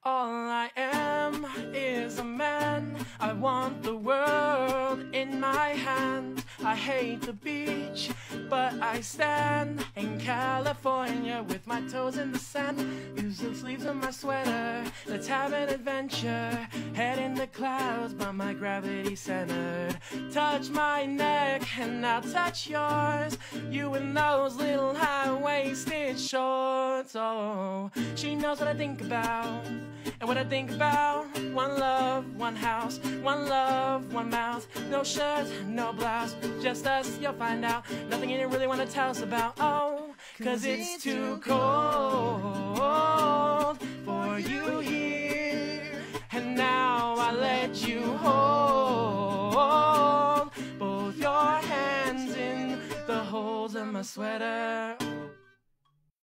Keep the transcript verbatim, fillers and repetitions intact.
All I am is a man. I want the world in my hand. I hate the beach, but I stand in California with my toes in the sand. Use the sleeves of my sweater. Let's have an adventure. Head in the clouds, but my gravity centered. Touch my neck and I'll touch yours. You in those little high-waisted shorts. Oh, she knows what I think about. And what I think about, one love, one house, one love, one mouth. No shirt, no blouse, just us, you'll find out. Nothing you really want to tell us about, oh, cause it's too cold for you here. And now I let you hold both your hands in the holes of my sweater.